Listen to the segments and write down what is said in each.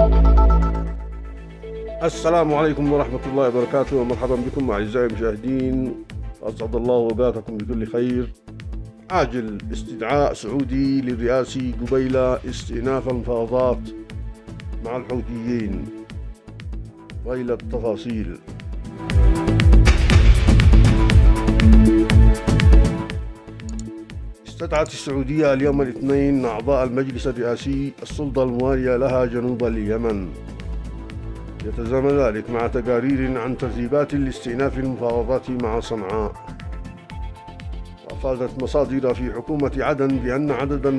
السلام عليكم ورحمة الله وبركاته، ومرحبا بكم أعزائي المشاهدين، أسعد الله أوقاتكم بكل خير. عاجل استدعاء سعودي للرئاسي قبيل استئناف المفاوضات مع الحوثيين، وإلى التفاصيل. استدعت السعودية اليوم الاثنين أعضاء المجلس الرئاسي السلطة الموالية لها جنوب اليمن، يتزامن ذلك مع تقارير عن ترتيبات لاستئناف المفاوضات مع صنعاء. وأفادت مصادر في حكومة عدن بأن عددا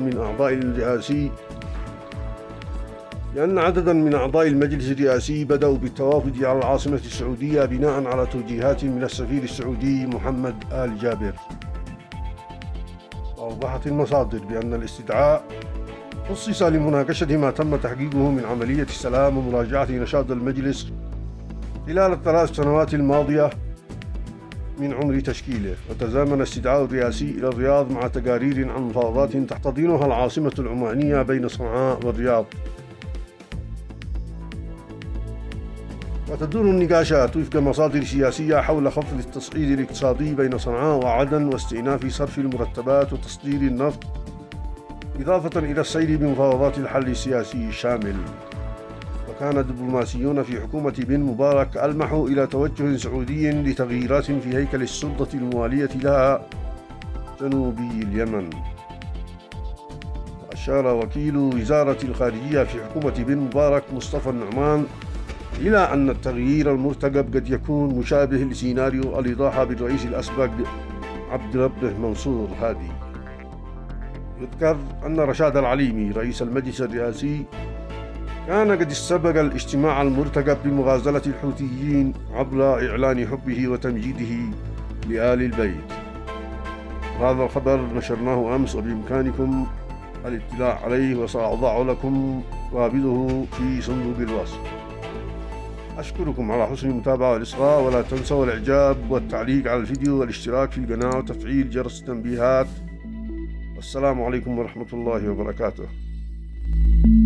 من أعضاء المجلس الرئاسي بدأوا بالتوافد على العاصمة السعودية بناء على توجيهات من السفير السعودي محمد آل جابر. وأوضحت المصادر بأن الاستدعاء خصص لمناقشة ما تم تحقيقه من عملية السلام ومراجعة نشاط المجلس خلال ال3 سنوات الماضية من عمر تشكيله. وتزامن استدعاء الرئاسي إلى الرياض مع تقارير عن مفاوضات تحتضنها العاصمة العمانية بين صنعاء والرياض. وتدور النقاشات وفق مصادر سياسية حول خفض التصعيد الاقتصادي بين صنعاء وعدن واستئناف صرف المرتبات وتصدير النفط، إضافة إلى السير بمفاوضات الحل السياسي الشامل. وكان دبلوماسيون في حكومة بن مبارك ألمحوا إلى توجه سعودي لتغييرات في هيكل السلطة الموالية لها جنوبي اليمن. وأشار وكيل وزارة الخارجية في حكومة بن مبارك مصطفى النعمان إلى أن التغيير المرتقب قد يكون مشابه لسيناريو الإضاحة بالرئيس الأسبق عبد ربه منصور هادي. يذكر أن رشاد العليمي رئيس المجلس الرئاسي كان قد استبق الاجتماع المرتقب بمغازلة الحوثيين عبر إعلان حبه وتمجيده لآل البيت. هذا الخبر نشرناه أمس، وبإمكانكم الاطلاع عليه، وسأضع لكم رابطه في صندوق الوصف. أشكركم على حسن المتابعة والإصغاء، ولا تنسوا الإعجاب والتعليق على الفيديو والاشتراك في القناة وتفعيل جرس التنبيهات. والسلام عليكم ورحمة الله وبركاته.